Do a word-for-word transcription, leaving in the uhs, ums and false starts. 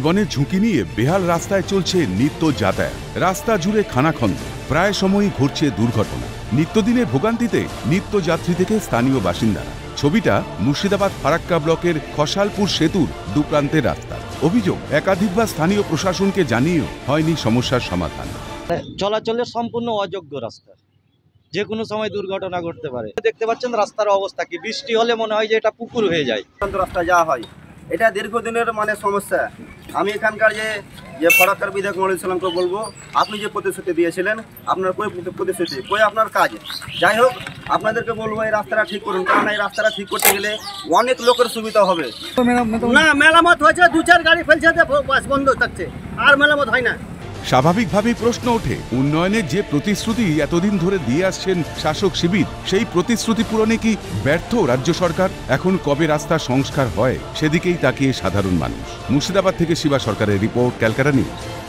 জীবনের ঝুঁকি নিয়ে বেহাল রাস্তায় চলছে নিত্য যাতায়াত। রাস্তা জুড়ে খানাখন্দ, প্রায় সময়ই ঘটছে দুর্ঘটনা। নিত্যদিনের ভোগান্তিতে নিত্য যাত্রী থেকে স্থানীয় বাসিন্দারা। ছবিটা মুর্শিদাবাদ ফারাক্কা ব্লকের খসালপুর সেতুর দুপ্রান্তের রাস্তা। অভিযোগ, একাধিকবার স্থানীয় প্রশাসনকে জানিয়েও হয়নি সমস্যার সমাধান। চলাচলের সম্পূর্ণ অযোগ্য রাস্তা, যে কোনো সময় দুর্ঘটনা ঘটতে পারে। দেখতে পাচ্ছেন রাস্তার অবস্থা কি, বৃষ্টি হলে মনে হয় যে এটা পুকুর হয়ে যায়। রাস্তা যা হয় এটা দীর্ঘদিনের মানে সমস্যা। আমি এখানকার যে যে ফারাক্কার বিধায়ক মনিরুল ইসলামকে বলবো, আপনি যে প্রতিশ্রুতি দিয়েছিলেন আপনার কই প্রতিশ্রুতি, কই আপনার কাজ। যাই হোক, আপনাদেরকে বলবো এই রাস্তাটা ঠিক করুন, কারণ এই রাস্তাটা ঠিক করতে গেলে অনেক লোকের সুবিধা হবে। না, মেরামত হয়েছে, দু চার গাড়ি ফেলছে, বাস বন্ধ থাকছে, আর মেরামত হয় না। স্বাভাবিকভাবেই প্রশ্ন ওঠে, উন্নয়নের যে প্রতিশ্রুতি এতদিন ধরে দিয়ে আসছেন শাসক শিবির, সেই প্রতিশ্রুতি পূরণে কি ব্যর্থ রাজ্য সরকার? এখন কবে রাস্তার সংস্কার হয় সেদিকেই তাকিয়ে সাধারণ মানুষ। মুর্শিদাবাদ থেকে শিবা সরকারের রিপোর্ট, ক্যালকাটা নিউজ।